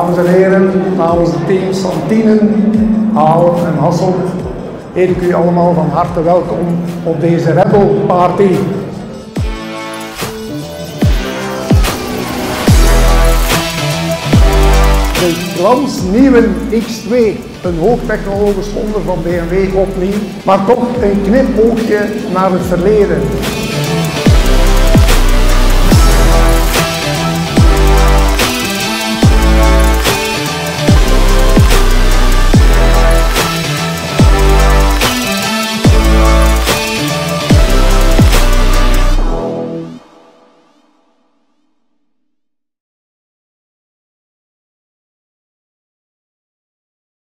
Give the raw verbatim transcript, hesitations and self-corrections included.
Dames en heren, namens de teams van Tienen, Aalen en Hasselt heet ik u allemaal van harte welkom op deze Rebel Party. De glansnieuwe X twee, een hoogtechnologisch wonder van B M W opnieuw, maar toch een knipoogje naar het verleden.